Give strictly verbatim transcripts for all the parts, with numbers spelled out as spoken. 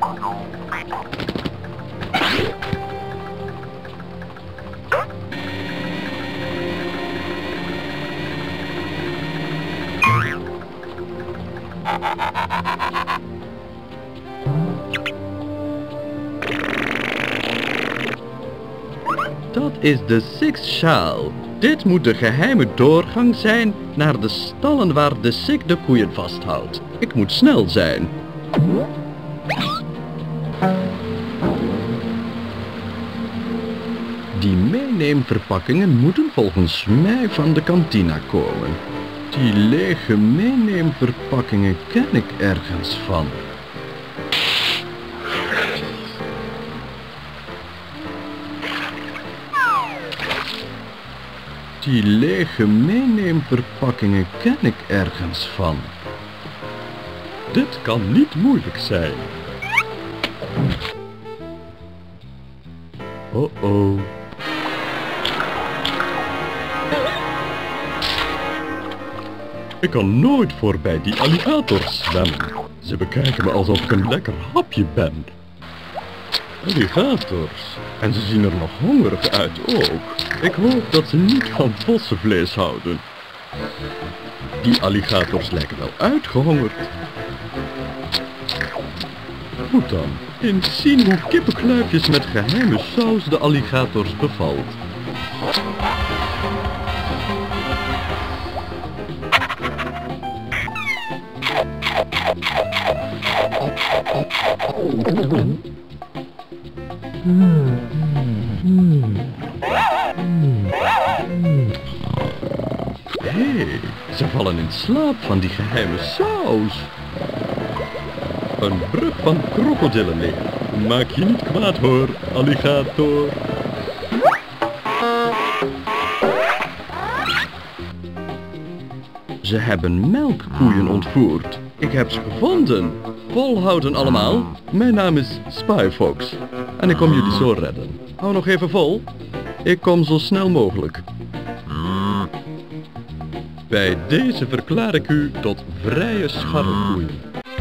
Dat is de Six Sjaal. Dit moet de geheime doorgang zijn naar de stallen waar de Sik de koeien vasthoudt. Ik moet snel zijn. Die meeneemverpakkingen moeten volgens mij van de kantina komen. Die lege meeneemverpakkingen ken ik ergens van. Die lege meeneemverpakkingen ken ik ergens van. Dit kan niet moeilijk zijn. Oh oh. Ik kan nooit voorbij die alligators zwemmen. Ze bekijken me alsof ik een lekker hapje ben. Alligators. En ze zien er nog hongerig uit ook. Ik hoop dat ze niet van vossenvlees houden. Die alligators lijken wel uitgehongerd. Goed dan. Eens zien hoe kippenkluifjes met geheime saus de alligators bevalt. Hé, hey, ze vallen in slaap van die geheime saus. Een brug van krokodillenleer. Maak je niet kwaad hoor, alligator. Ze hebben melkkoeien ontvoerd. Ik heb ze gevonden. Volhouden allemaal. Mijn naam is Spy Fox. En ik kom jullie zo redden. Hou nog even vol. Ik kom zo snel mogelijk. Bij deze verklaar ik u tot vrije scharrelkoeien.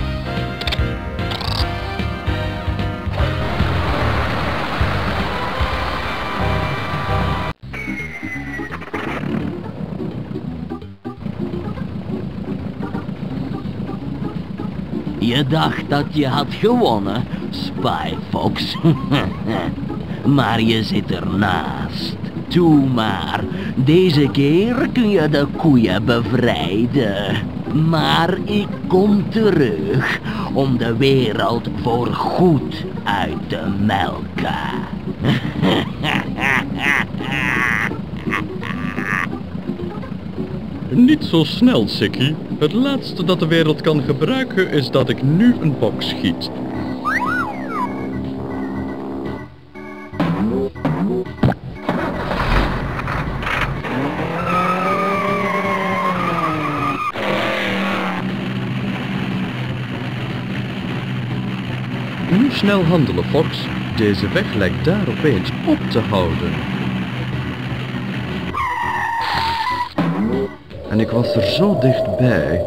Je dacht dat je had gewonnen, Spy Fox. Maar je zit ernaast. Doe maar. Deze keer kun je de koeien bevrijden. Maar ik kom terug om de wereld voor goed uit te melken. Niet zo snel, Sikkie. Het laatste dat de wereld kan gebruiken is dat ik nu een bok schiet. Nu snel handelen, Fox. Deze weg lijkt daar opeens op te houden. En ik was er zo dichtbij.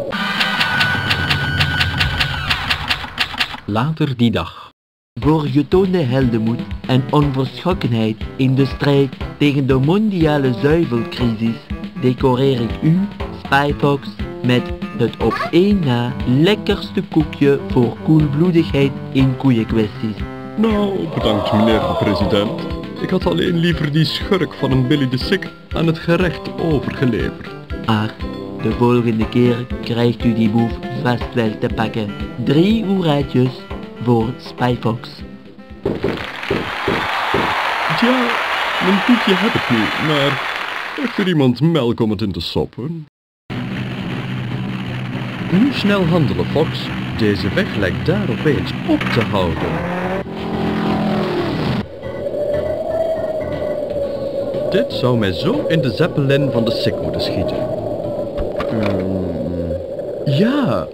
Later die dag. Voor getoonde heldenmoed en onverschrokkenheid in de strijd tegen de mondiale zuivelcrisis decoreer ik u, Spy Fox, met het op één na lekkerste koekje voor koelbloedigheid in koeienkwesties. Nou, bedankt meneer de president. Ik had alleen liever die schurk van een Billy de Sik aan het gerecht overgeleverd. Ach, de volgende keer krijgt u die boef vast wel te pakken. Drie hoeratjes voor Spy Fox. Tja, mijn koekje heb ik nu, maar heeft er iemand melk om het in te soppen? Nu snel handelen, Fox. Deze weg lijkt daar opeens op te houden. Dit zou mij zo in de zeppelin van de Sik moeten schieten. Um, ja.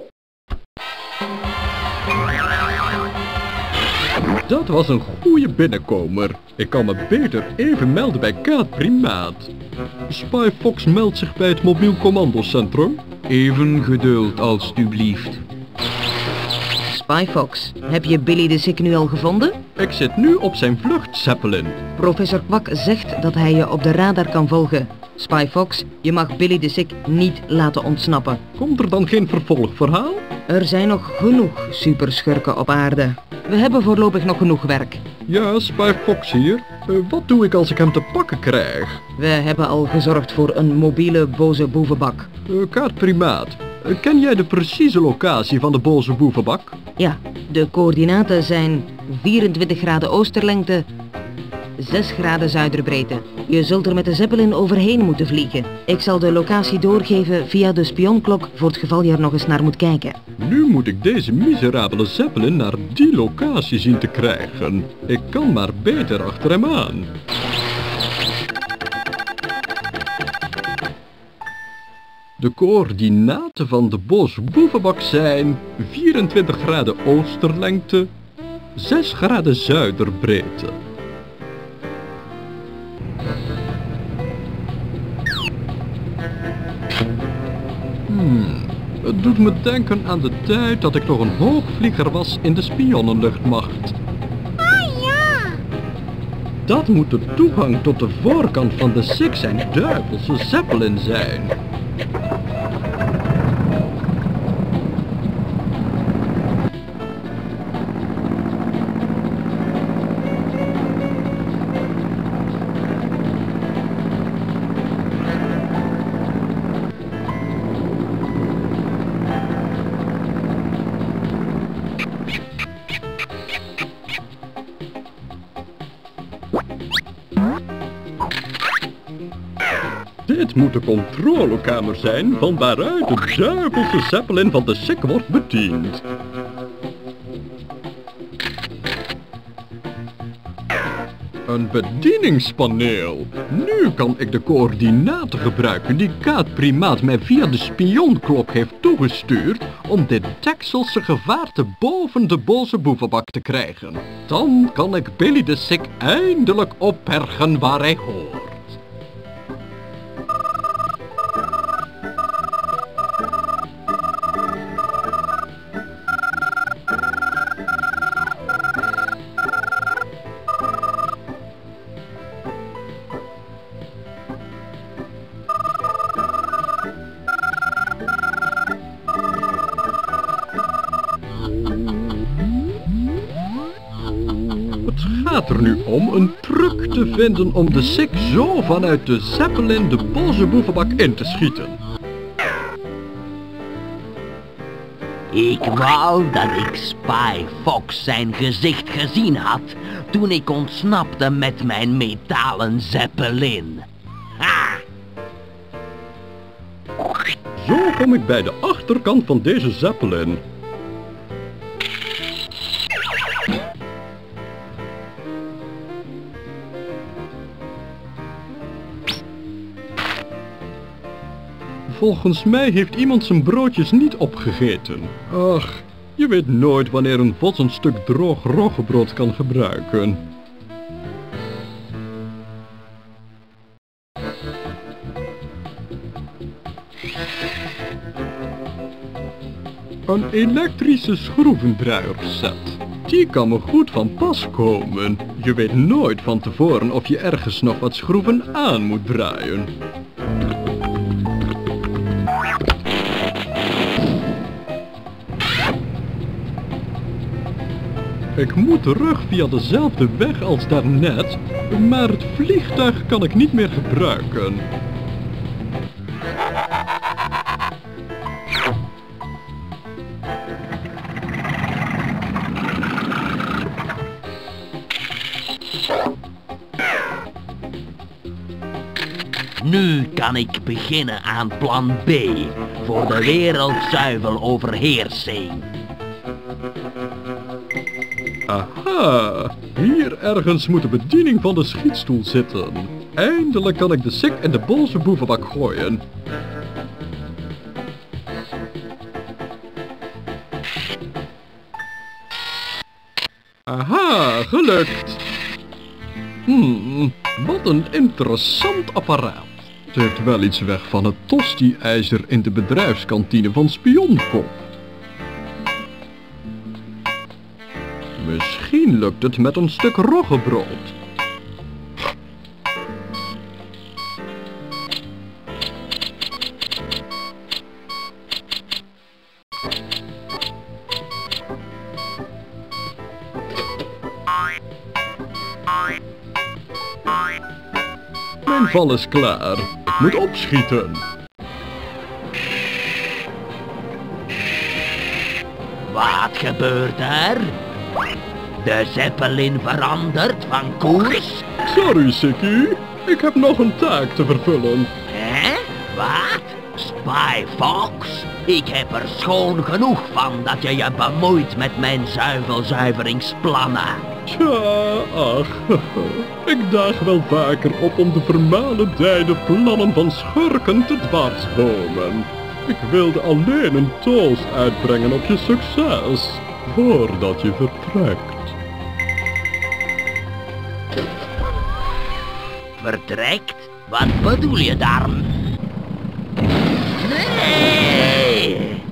Dat was een goede binnenkomer. Ik kan me beter even melden bij Kaat Primaat. Spy Fox meldt zich bij het mobiel commandocentrum. Even geduld, alstublieft. Spyfox, heb je Billy de Sik nu al gevonden? Ik zit nu op zijn vluchtzeppelin. Professor Kwak zegt dat hij je op de radar kan volgen. Spyfox, je mag Billy de Sik niet laten ontsnappen. Komt er dan geen vervolgverhaal? Er zijn nog genoeg superschurken op aarde. We hebben voorlopig nog genoeg werk. Ja, Spy Fox hier. Uh, wat doe ik als ik hem te pakken krijg? We hebben al gezorgd voor een mobiele boze boevenbak. Uh, kaartprimaat, uh, ken jij de precieze locatie van de boze boevenbak? Ja, de coördinaten zijn vierentwintig graden oosterlengte, zes graden zuiderbreedte. Je zult er met de Zeppelin overheen moeten vliegen. Ik zal de locatie doorgeven via de spionklok voor het geval je er nog eens naar moet kijken. Nu moet ik deze miserabele Zeppelin naar die locatie zien te krijgen. Ik kan maar beter achter hem aan. De coördinaten van de boze boevenbak zijn vierentwintig graden oosterlengte, zes graden zuiderbreedte. Hmm, het doet me denken aan de tijd dat ik nog een hoogvlieger was in de spionnenluchtmacht. Oh ja! Dat moet de toegang tot de voorkant van de Sik zijn duivelse Zeppelin zijn. Dit moet de controlekamer zijn van waaruit de duivelse Zeppelin van de Sik wordt bediend. Een bedieningspaneel. Nu kan ik de coördinaten gebruiken die kaartprimaat mij via de spionklok heeft toegestuurd om dit dekselse gevaarte boven de boze boevenbak te krijgen. Dan kan ik Billy de Sik eindelijk opbergen waar hij hoort. Het gaat er nu om een truc te vinden om de Sik zo vanuit de Zeppelin de boze boevenbak in te schieten. Ik wou dat ik Spy Fox zijn gezicht gezien had toen ik ontsnapte met mijn metalen Zeppelin. Ha! Zo kom ik bij de achterkant van deze Zeppelin. Volgens mij heeft iemand zijn broodjes niet opgegeten. Ach, je weet nooit wanneer een vos een stuk droog roggebrood kan gebruiken. Een elektrische schroevendraaier-set. Die kan me goed van pas komen. Je weet nooit van tevoren of je ergens nog wat schroeven aan moet draaien. Ik moet terug via dezelfde weg als daarnet, maar het vliegtuig kan ik niet meer gebruiken. Nu kan ik beginnen aan plan B voor de wereldzuiveloverheersing. Aha, hier ergens moet de bediening van de schietstoel zitten. Eindelijk kan ik de Sik in de boze boevenbak gooien. Aha, gelukt. Hmm, wat een interessant apparaat. Het heeft wel iets weg van het tosti-ijzer in de bedrijfskantine van Spionkop. Misschien lukt het met een stuk roggebrood. Mijn val is klaar. Ik moet opschieten. Wat gebeurt er? De Zeppelin verandert van koers? Sorry, Sikkie. Ik heb nog een taak te vervullen. Hè? Wat? Spy Fox? Ik heb er schoon genoeg van dat je je bemoeit met mijn zuivelzuiveringsplannen. Tja, ach, ik daag wel vaker op om de vermalendijde plannen van schurken te dwarsbomen. Ik wilde alleen een toast uitbrengen op je succes, voordat je vertrekt. Vertrekt? Wat bedoel je daar? Nee!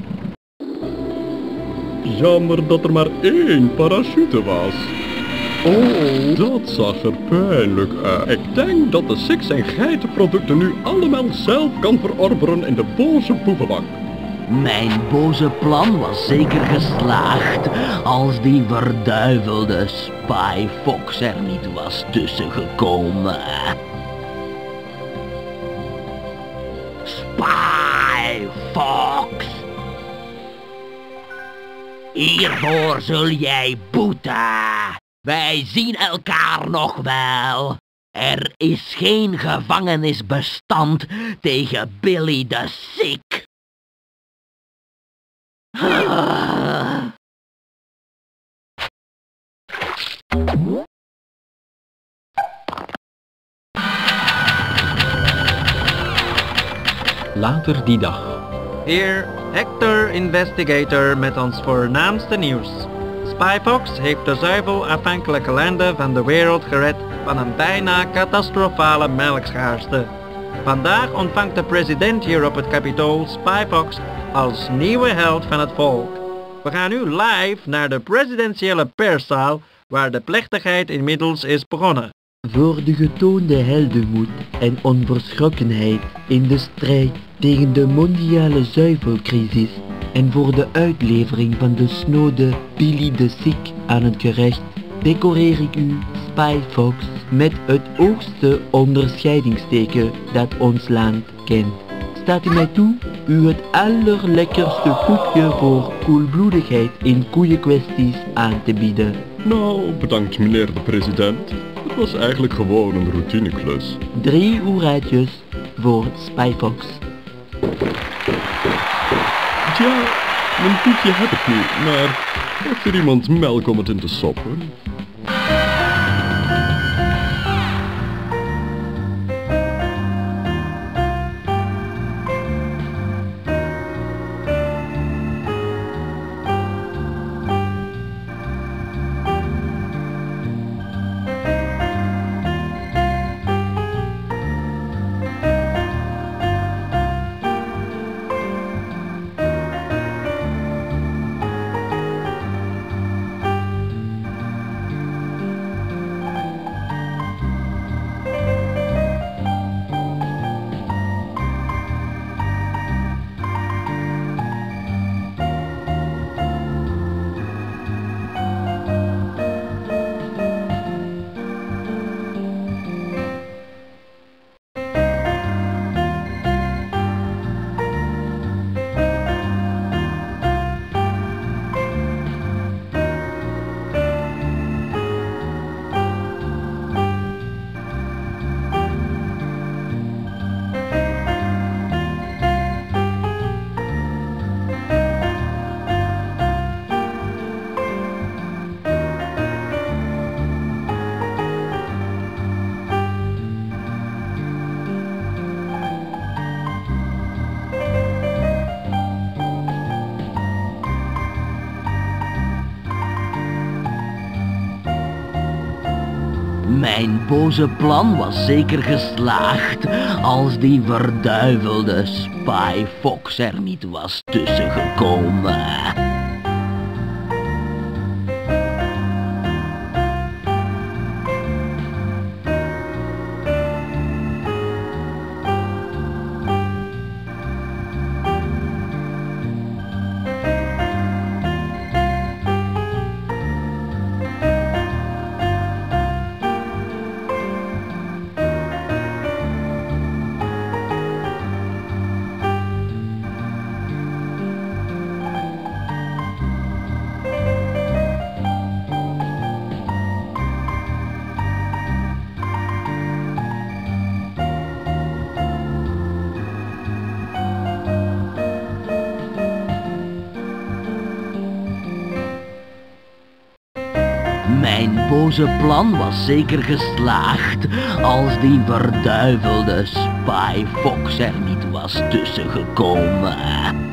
Jammer dat er maar één parachute was. Oh, dat zag er pijnlijk uit. Ik denk dat de Six en geitenproducten nu allemaal zelf kan verorberen in de boze boevenbak. Mijn boze plan was zeker geslaagd als die verduivelde Spy Fox er niet was tussengekomen. Spy Fox! Hiervoor zul jij boeten. Wij zien elkaar nog wel. Er is geen gevangenisbestand tegen Billy the Sick. Ah. Later die dag. Hier, Hector Investigator met ons voornaamste nieuws. Spy Fox heeft de zuivelafhankelijke landen van de wereld gered van een bijna catastrofale melkschaarste. Vandaag ontvangt de president hier op het Capitool Spy Fox als nieuwe held van het volk. We gaan nu live naar de presidentiële perszaal waar de plechtigheid inmiddels is begonnen. Voor de getoonde heldenmoed en onverschrokkenheid in de strijd tegen de mondiale zuivelcrisis en voor de uitlevering van de snode Billy the Sick aan het gerecht, decoreer ik u, Spy Fox, met het hoogste onderscheidingsteken dat ons land kent. Staat u mij toe u het allerlekkerste koekje voor koelbloedigheid in koeienkwesties aan te bieden? Nou, bedankt meneer de president. Het was eigenlijk gewoon een routineklus. Drie hoeraatjes voor Spy Fox. Tja, mijn koekje heb ik niet, maar heeft er iemand melk om het in te soppen? Mijn boze plan was zeker geslaagd als die verduivelde Spy Fox er niet was tussengekomen. Mijn boze plan was zeker geslaagd als die verduivelde Spy Fox er niet was tussengekomen.